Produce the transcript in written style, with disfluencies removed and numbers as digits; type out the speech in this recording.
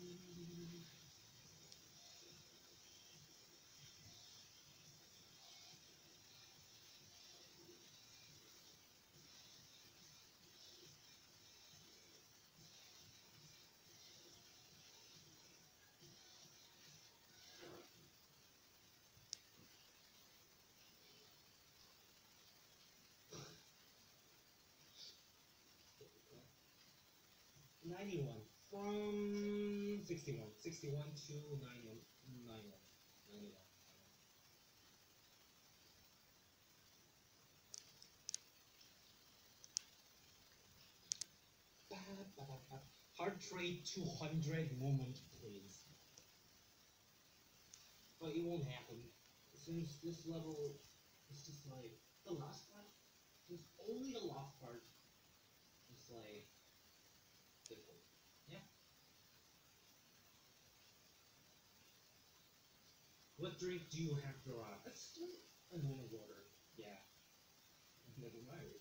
91 from 61. 61 to 91. 91. 91. Heart rate 200 moment, please. But it won't happen. Since this level is just like the last part. Since only the last part is like difficult. Yeah. What drink do you have, Dora? It's still a normal water. Yeah. Never mind.